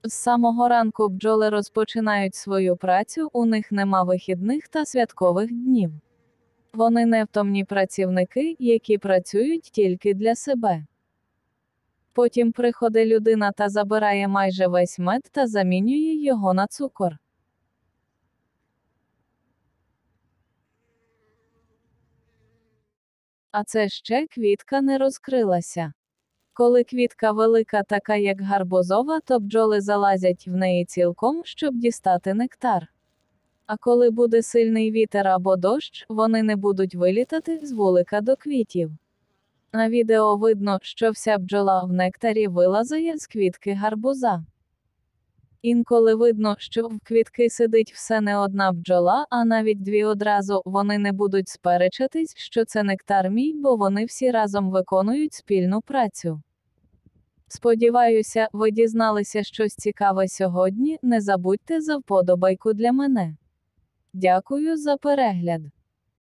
З самого ранку бджоли розпочинають свою працю, у них нема вихідних та святкових днів. Вони невтомні працівники, які працюють тільки для себе. Потім приходить людина та забирає майже весь мед та замінює його на цукор. А це ще квітка не розкрилася. Коли квітка велика, така як гарбузова, то бджоли залазять в неї цілком, щоб дістати нектар. А коли буде сильний вітер або дощ, вони не будуть вилітати з вулика до квітів. На відео видно, що вся бджола в нектарі вилазає з квітки гарбуза. Інколи видно, що в квітки сидить все не одна бджола, а навіть дві одразу. Вони не будуть сперечатись, що це нектар мій, бо вони всі разом виконують спільну працю. Сподіваюся, ви дізналися щось цікаве сьогодні. Не забудьте за вподобайку для мене. Дякую за перегляд.